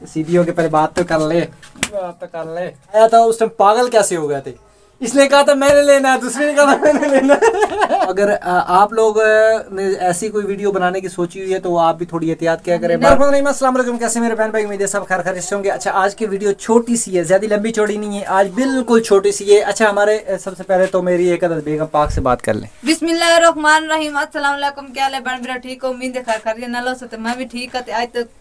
सीधी के पहले बात तो कर ले। आया था उस टाइम पागल कैसे हो गए थे, इसने कहा था मैंने लेना है, दूसरे ने कहा था मैंने लेना है। अगर आप लोग ने ऐसी कोई वीडियो बनाने की सोची हुई है तो आप भी थोड़ी एहतियात क्या करें। अस्सलाम वालेकुम, कैसे मेरे बहन भाई, उम्मीद है सब खैर से होंगे। अच्छा, आज की वीडियो छोटी सी है, ज्यादा लंबी चौड़ी नहीं है, आज बिल्कुल छोटी सी है। अच्छा, हमारे सबसे पहले तो मेरी एक अदद बेगम पाक से बात कर लें। बिस्मिल्लाहिर्रहमानिर्रहीम, अस्सलाम वालेकुम, क्या हाल है बहन बेटा, ठीक हो? उम्मीद है खैर नलो से मैं भी ठीक है। आज तो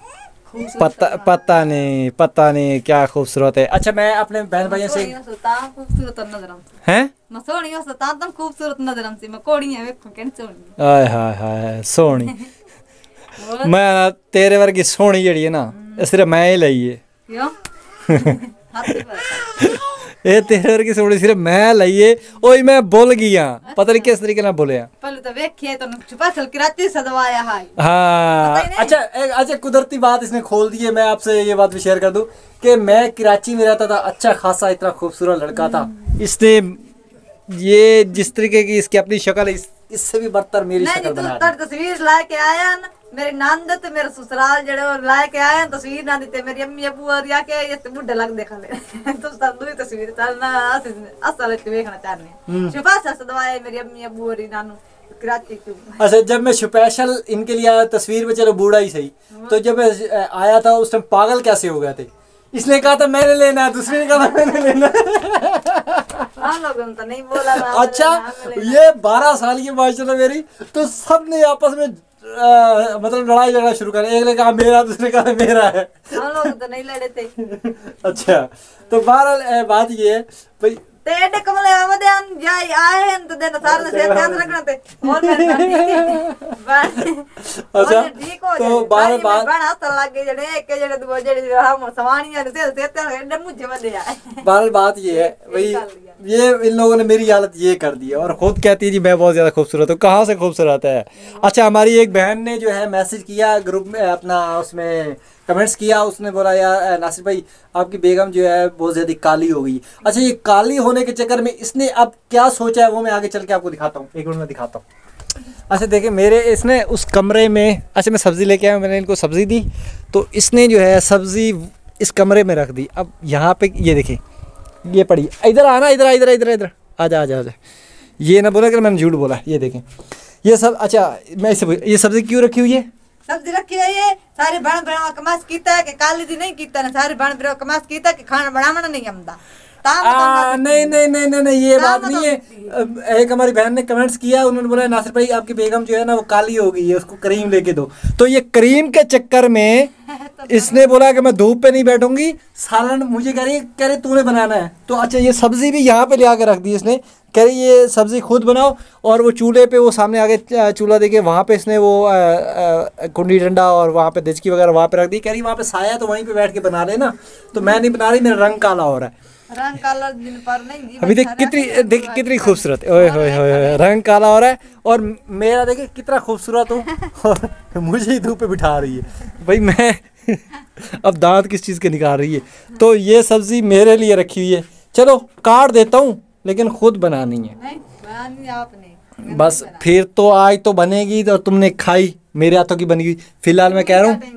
पता नहीं क्या खूबसूरत है। अच्छा, मैं अपने बहन भाइयों से खूबसूरत नजर हैं खूबसूरत नजर मैं कोड़ी है सोहनी। हाय हाय हाय सोहनी मैं तेरे वर्गी सोहनी जड़ी है ना सिर्फ मैं ही लई है। ये तेरे वर्गी सोहनी सिर्फ मैं लई है। ओए मैं बोल गया, पता नहीं किस तरीके ना बोले। पहले तो वेखिए तो स्पेशल कराची सदवाया है। हाँ, अच्छा कुदरती बात इसने खोल दी है। मैं आपसे ये बात भी शेयर कर दूं कि मैं कराची में रहता था, अच्छा खासा इतना खूबसूरत लड़का था। इसने ये जिस तरीके की इसकी अपनी शक्ल है, इससे भी बदतर मेरी शक्ल बना दी। तस्वीर ला के आया ना मेरी नंद ते मेरे ससुराल जड़े और ला के आया तस्वीर ना देते मेरी अम्मी अबू और या के ये बुढ़े लग देखा ले तो सब दूसरी तस्वीर चलना असल देखना चाहने शुभाशा सदवाए मेरी अम्मी अबू और नानू कराची क्यों। अच्छा, जब मैं स्पेशल इनके लिए आया तस्वीर में, चलो बूढ़ा ही सही, तो जब मैं आया था उस टाइम पागल कैसे हो गए थे, इसने कहा था मैंने लेना है, दूसरे ने कहा था मैंने लेना है। हम लोगों तो नहीं बोला ना। अच्छा, ये 12 साल की माशाल्लाह मेरी, तो सब ने आपस में मतलब लड़ाई झगड़ा शुरू कर, एक ने कहा मेरा, दूसरे ने कहा मेरा है। हम लोग तो नहीं लड़े थे। अच्छा, तो बहरहाल बात ये है भाई, तेरे कमले आमदे जाई आए हैं तो देना सारे से ध्यान रखना थे और अच्छा तो बार बार बना तो लगे जड़े के जड़े दो जड़े हम सवानियां से मुझे बदे आए। बार बात ये है भाई, ये इन लोगों ने मेरी हालत ये कर दी है और खुद कहती है जी मैं बहुत ज़्यादा खूबसूरत हूँ। कहाँ से खूबसूरत है? अच्छा, हमारी एक बहन ने जो है मैसेज किया ग्रुप में, अपना उसमें कमेंट्स किया, उसने बोला यार नासिर भाई आपकी बेगम जो है बहुत ज़्यादा काली हो गई। अच्छा, ये काली होने के चक्कर में इसने अब क्या सोचा है वो मैं आगे चल के आपको दिखाता हूँ, एक मिनट में दिखाता हूँ। अच्छा देखिए, मेरे इसने उस कमरे में, अच्छा मैं सब्ज़ी लेके आया, मैंने इनको सब्ज़ी दी तो इसने जो है सब्ज़ी इस कमरे में रख दी। अब यहाँ पे ये देखिए ये पड़ी, इधर आना, इधर आजा। ये ना बोला कि मैंने झूठ बोला। ये देखें ये सब। अच्छा, मैं इसे ये सब्ज़ी क्यों रखी हुई है? सब्जी रखी है ये सारे बन बना कमास कीता है कि काली दी नहीं कीता ना, सारे बन बना कमास कीता कि खाना बनाना नहीं आमदा। नहीं ये बात नहीं है। एक हमारी बहन ने कमेंट्स किया, उन्होंने बोला नासिर भाई आपकी बेगम जो है ना वो काली हो गई है, उसको क्रीम लेके दो। तो ये क्रीम के चक्कर में इसने बोला कि मैं धूप पे नहीं बैठूंगी, सालन मुझे कह रही तूने बनाना है। तो अच्छा, ये सब्ज़ी भी यहाँ पे ले आके रख दी इसने, कह रही ये सब्ज़ी खुद बनाओ। और वो चूल्हे पे, वो सामने आगे चूल्हा देके वहाँ पे इसने वो कुंडी डंडा और वहाँ पे देचकी वगैरह वहाँ पे रख दी। कह रही वहाँ पे साया तो वहीं पे बैठ के बना लेना। तो मैं नहीं बना रही, मेरा रंग काला हो रहा है। रंग काला दिन पर नहीं, अभी देख कितनी खूबसूरत, ओए होए रंग काला हो रहा है और मेरा देखिए कितना खूबसूरत हूँ और मुझे ही धूप पे बिठा रही है भाई। मैं अब दांत किस चीज़ के निकाल रही है। तो ये सब्ज़ी मेरे लिए रखी हुई है, चलो काट देता हूँ, लेकिन खुद बनानी है। नहीं बनानी आपने, बस फिर तो आज तो बनेगी और तुमने खाई, मेरे हाथों की बनी हुई। फिलहाल मैं कह रहा हूँ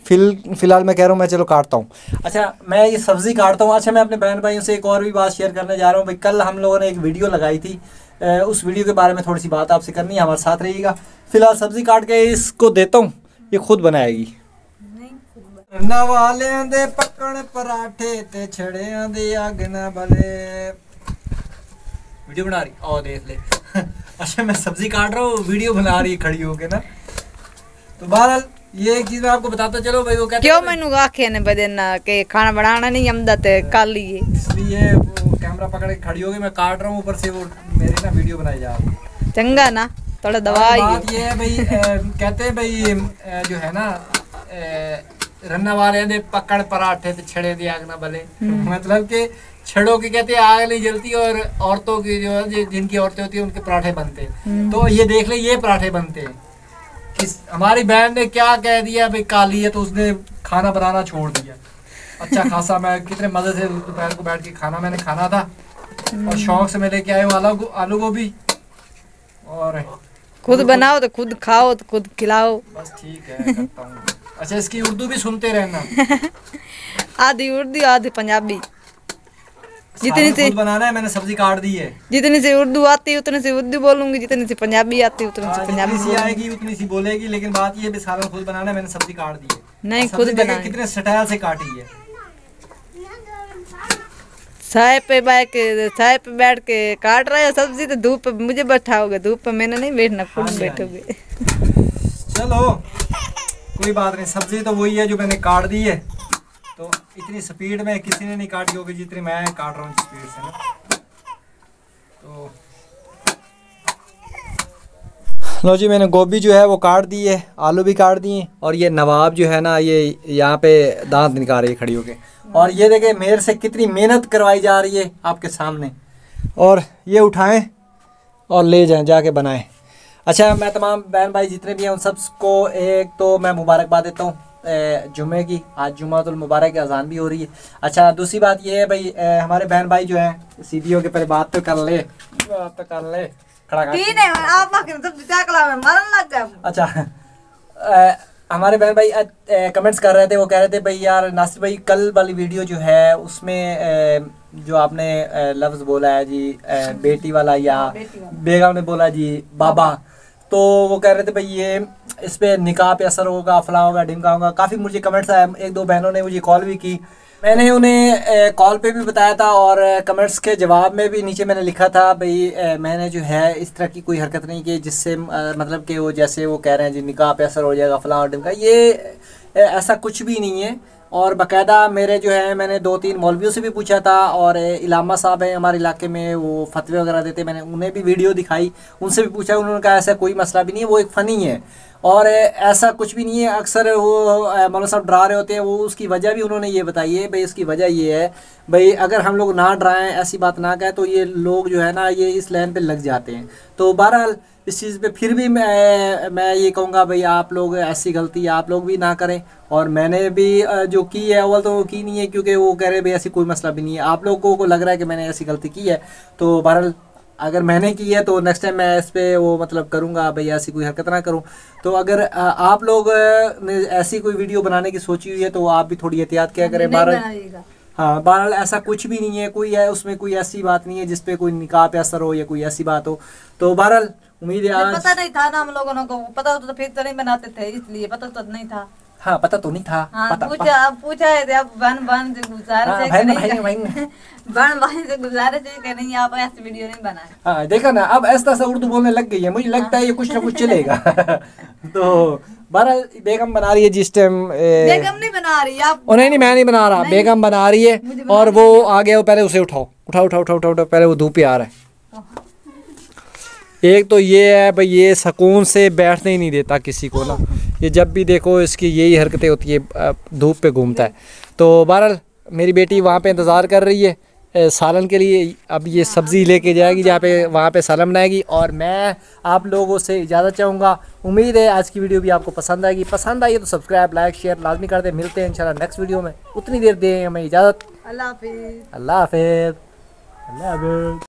मैं चलो काटता हूँ। अच्छा, मैं ये सब्ज़ी काटता हूँ। अच्छा, मैं अपने बहन भाइयों से एक और भी बात शेयर करने जा रहा हूँ भाई। कल हम लोगों ने एक वीडियो लगाई थी, उस वीडियो के बारे में थोड़ी सी बात आपसे करनी है, हमारे साथ रहिएगा। फिलहाल सब्ज़ी काट के इसको देता हूँ, ये खुद बनाएगी। नवालियां दे पकड़ पराठे ते छड़ियां दे अग ना बले। वीडियो बना रही, और देख ले। अच्छा, मैं सब्ज़ी काट रहा हूँ, वीडियो बना रही है खड़ी होके ना। तो बहरहाल ये एक चीज मैं आपको बताता चलो भाई, वो कहते क्यों मैनू आखे ने बदेना के खाना बनाना नहीं आमदा ते काली है, इसलिए वो कैमरा पकड़ के खड़ी हो गई। मैं काट रहा हूँ, ऊपर से वो मेरी ना वीडियो बनाई जा रही है। चंगा ना थोड़ा दवाई। बात ये है भाई, कहते हैं भाई जो है ना रन्ना वाले दे पकड़ पराठे ते छड़े दे आग ना भले। मतलब के छड़ों की कहते हैं आग नहीं जलती और औरतों की जो है, जिनकी औरतें होती है उनके पराठे बनते हैं। तो ये देख ले, ये पराठे बनते हैं। हमारी बहन ने क्या कह दिया भाई काली है, तो उसने खाना बनाना छोड़ दिया। अच्छा खासा मैं कितने मजे से दोपहर को बैठ के मैंने खाना था और शौक से मैं लेके आया हूँ आलू गोभी। और खुद बनाओ तो खुद खाओ तो खुद खिलाओ। बस ठीक है, करता हूँ। अच्छा, इसकी उर्दू भी सुनते रहना। आधी उर्दू आधी पंजाबी। जितनी सालन से खुद बनाना है, मैंने सब्जी काट दी है। जितनी से उर्दू आती है उतनी से उर्दू बोलूंगी, जितनी से पंजाबी आती है उतनी से पंजाबी जितनी सी आएगी उतनी सी बोलेगी, लेकिन बात ये है सालन खुद बनाना है, मैंने सब्जी काट दी है। नहीं, सब्जी खुद देखिए बनाए। कितने स्टाइल से काटी है। चाय पे बैठ के काट रहे हो सब्जी, तो धूप पे मुझे बैठाओगे? धूप पे मैंने नहीं बैठना, खुद हाँ जी, हाँ जी। बैठोगे। चलो कोई बात नहीं, सब्जी तो वही है जो मैंने काट दी है। तो इतनी स्पीड में किसी ने नहीं काटी होगी जितनी मैं काट रहा हूँ स्पीड से ना। तो लो जी, मैंने गोभी जो है वो काट दी है, आलू भी काट दिए, और ये नवाब जो है ना ये यहाँ पे दांत निकाल रही है खड़ी होके। और ये देखे मेरे से कितनी मेहनत करवाई जा रही है आपके सामने। और ये उठाएं और ले जाएं, जाके बनाएं। अच्छा, मैं तमाम बहन भाई जितने भी हैं उन सबको एक तो मैं मुबारकबाद देता हूँ जुम्मे की। आज जुम्मातुल मुबारक की अजान भी हो रही है। अच्छा, दूसरी बात ये है भाई, हमारे बहन भाई जो हैं सीधी होके पहले बात तो कर ले, खड़ा खड़ा। ठीक है, आप आके तो क्या कला में मरन लग गए। अच्छा, हमारे बहन भाई कमेंट्स कर रहे थे, वो कह रहे थे भाई यार नासिर भाई कल वाली वीडियो जो है उसमें जो आपने लफ्ज़ बोला है जी बेटी वाला, या बेगम ने बोला जी बाबा, तो वो कह रहे थे भाई ये इस पे निकाह पे असर होगा, फला होगा, ढिमका होगा। काफ़ी मुझे कमेंट्स आए, एक दो बहनों ने मुझे कॉल भी की, मैंने उन्हें कॉल पे भी बताया था, और कमेंट्स के जवाब में भी नीचे मैंने लिखा था भाई मैंने जो है इस तरह की कोई हरकत नहीं की जिससे मतलब कि वो जैसे वो कह रहे हैं जी निकाह पे असर हो जाएगा, फला और ढिमका, ये ऐसा कुछ भी नहीं है। और बाकायदा मेरे जो है मैंने 2-3 मौलवियों से भी पूछा था, और इलामा साहब हैं हमारे इलाके में, वो फतवे वगैरह देते, मैंने उन्हें भी वीडियो दिखाई, उनसे भी पूछा, उन्होंने कहा ऐसा कोई मसला भी नहीं है, वो एक फ़नी है और ऐसा कुछ भी नहीं है। अक्सर वो मौलाना साहब डरा रहे होते हैं, वो उसकी वजह भी उन्होंने ये बताई है भाई, इसकी वजह ये है भाई अगर हम लोग ना डराएं, ऐसी बात ना कहें, तो ये लोग जो है ना ये इस लाइन पे लग जाते हैं। तो बहरहाल इस चीज़ पे फिर भी मैं ये कहूँगा भाई आप लोग ऐसी गलती आप लोग भी ना करें, और मैंने भी जो की है अव्वल तो वो की नहीं है, क्योंकि वो कह रहे भाई ऐसी कोई मसला भी नहीं है, आप लोगों को लग रहा है कि मैंने ऐसी गलती की है। तो बहरहाल अगर मैंने की है तो नेक्स्ट टाइम मैं इस पर वो मतलब करूँगा भाई ऐसी कोई हरकत ना करूँ। तो अगर आप लोग ने ऐसी कोई वीडियो बनाने की सोची हुई है तो आप भी थोड़ी एहतियात किया करें। बहरहाल हाँ, बहरहाल ऐसा कुछ भी नहीं है, कोई है उसमें कोई ऐसी बात नहीं है जिसपे कोई निकाह पे असर हो या कोई ऐसी बात हो। तो बहरहाल उम्मीद है आज पता नहीं था ना हम लोगों को, पता होता तो फिर तो नहीं बनाते थे, इसलिए पता तो नहीं था। हाँ, पता तो नहीं था। हाँ, पता पूछा है थे, अब बहन से गुजारिश है कि नहीं, बहन भाई से गुजारिश है कि नहीं आप ऐसी वीडियो नहीं बनाए। हाँ, देखा ना, अब ऐसा सा उर्दू बोलने लग गई है, मुझे लगता है ये कुछ ना कुछ चलेगा। तो बहरहाल बेगम बना रही है जिस टाइम बेगम नहीं बना रही आप। नहीं, मैं नहीं बना रहा, बेगम बना रही है। और वो आ गया, वो पहले उसे उठाओ, पहले वो धूप पे आ रहा है। एक तो ये है भाई, ये सुकून से बैठने ही नहीं देता किसी को ना, ये जब भी देखो इसकी यही हरकतें होती है, धूप पे घूमता है। तो बहरहाल मेरी बेटी वहाँ पे इंतज़ार कर रही है सालन के लिए, अब ये सब्ज़ी लेके जाएगी जहाँ पे वहाँ पे सालन बनाएगी, और मैं आप लोगों से इजाज़त चाहूँगा। उम्मीद है आज की वीडियो भी आपको पसंद आएगी, पसंद आई तो सब्सक्राइब लाइक शेयर लाजमी कर दें। मिलते हैं इंशाल्लाह नेक्स्ट वीडियो में, उतनी देर दें हमें इजाज़त। अल्लाह हाफिज़। अल्लाह हाफिज़। अल्लाह हाफिज़।